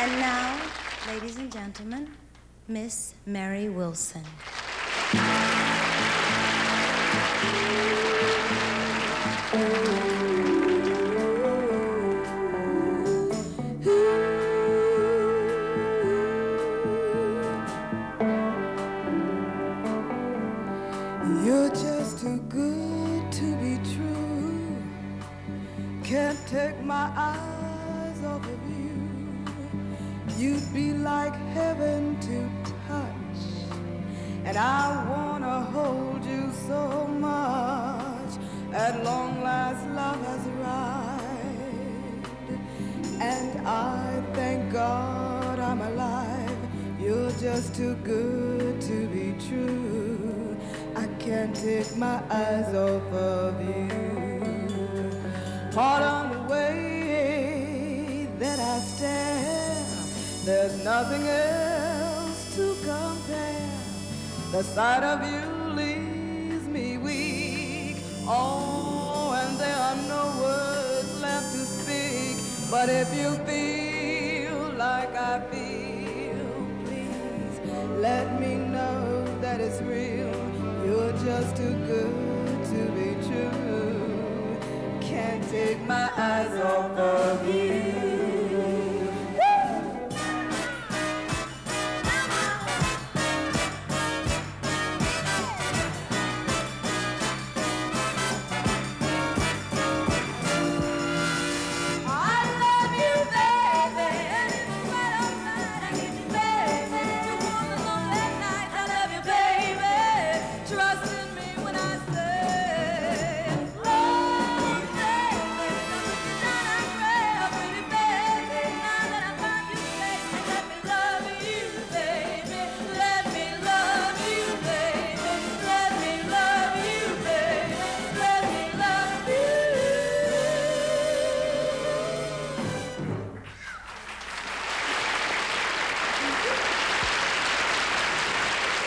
And now, ladies and gentlemen, Miss Mary Wilson. You're just too good to be true. Can't take my eyes off of you. You'd be like heaven to touch, and I wanna hold you so much. At long last, love has arrived, and I thank God I'm alive. You're just too good to be true. I can't take my eyes off of you. Pardon the way that I stare, there's nothing else to compare. The sight of you leaves me weak. Oh, and there are no words left to speak. But if you feel like I feel, please let me know that it's real. You're just too good to be true. Can't take my eyes off of